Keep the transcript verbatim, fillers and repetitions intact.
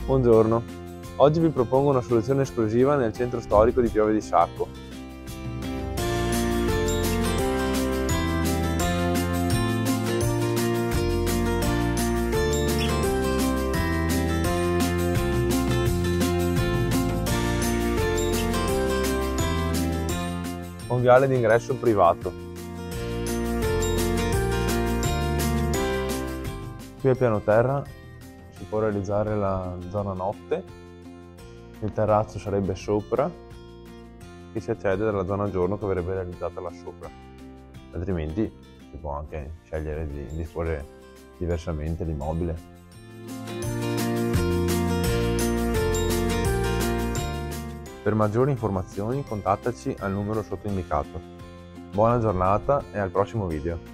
Buongiorno, oggi vi propongo una soluzione esclusiva nel centro storico di Pieve di Sacco. Un viale d'ingresso privato. Qui al piano terra si può realizzare la zona notte, il terrazzo sarebbe sopra e si accede dalla zona giorno che verrebbe realizzata là sopra. Altrimenti si può anche scegliere di disporre diversamente l'immobile. Per maggiori informazioni contattaci al numero sotto indicato. Buona giornata e al prossimo video.